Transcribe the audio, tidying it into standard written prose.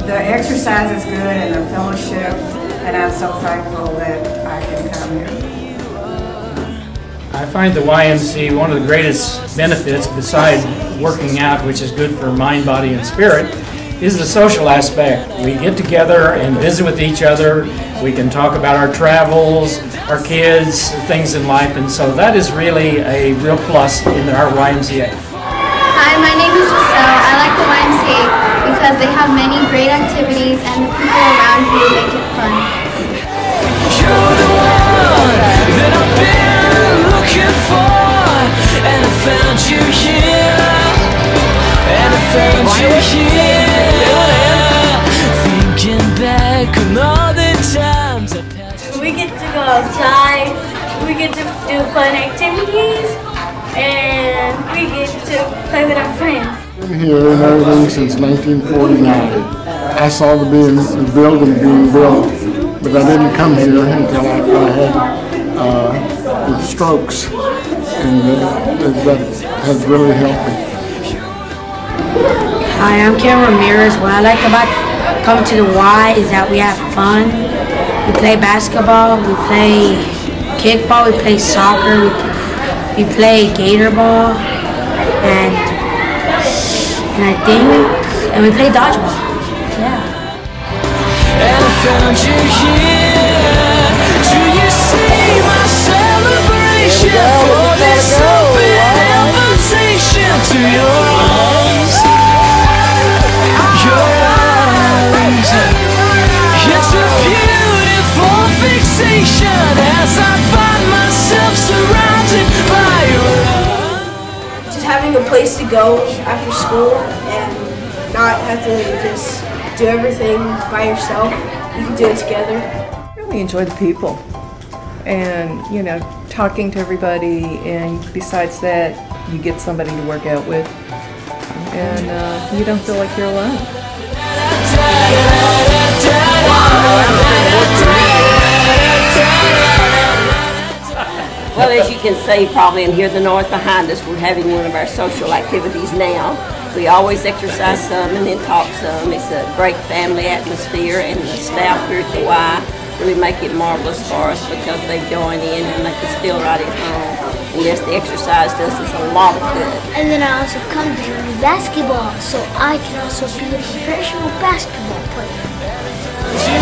The exercise is good and the fellowship, and I'm so thankful that I can come here. I find the YMCA one of the greatest benefits, besides working out, which is good for mind, body, and spirit, is the social aspect. We get together and visit with each other. We can talk about our travels, our kids, things in life, and so that is really a real plus in our YMCA. Hi, my name is Giselle. I like the YMCA because they have many great activities and the people around you make it fun. You're the one that I've been looking for, and I found you here, and I found you here, thinking back on all the times I passed. We get to go outside, we get to do fun activities, and we get to play with our friends. I've been here in Irving since 1949. I saw the building being built, but I didn't come here until after I had the strokes, and that has really helped me. Hi, I'm Ken Ramirez. What I like about coming to the Y is that we have fun. We play basketball, we play kickball, we play soccer, we play gator ball, and we play dodgeball. Yeah. And I found you here. Do you see my celebration for this open invitation to your arms? Your eyes. It's a beautiful fixation as I find myself surrounded by your love. Just having a place to go after school and not have to just do everything by yourself. You can do it together. I really enjoy the people and, you know, talking to everybody, and besides that, you get somebody to work out with, and you don't feel like you're alone. Well, as you can see probably and hear the noise behind us, we're having one of our social activities now. We always exercise some and then talk some. It's a great family atmosphere, and the staff here at the Y really make it marvelous for us because they join in and make us feel right at home. And yes, the exercise does us a lot of good. And then I also come to do basketball, so I can also be a professional basketball player.